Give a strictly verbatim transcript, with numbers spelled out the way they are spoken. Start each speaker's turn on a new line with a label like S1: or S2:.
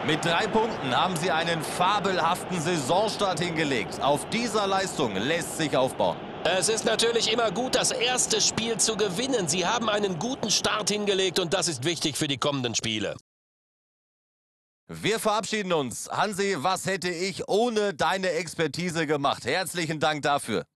S1: Mit drei Punkten haben sie einen fabelhaften Saisonstart hingelegt. Auf dieser Leistung lässt sich aufbauen.
S2: Es ist natürlich immer gut, das erste Spiel zu gewinnen. Sie haben einen guten Start hingelegt und das ist wichtig für die kommenden Spiele.
S1: Wir verabschieden uns. Hansi, was hätte ich ohne deine Expertise gemacht? Herzlichen Dank dafür.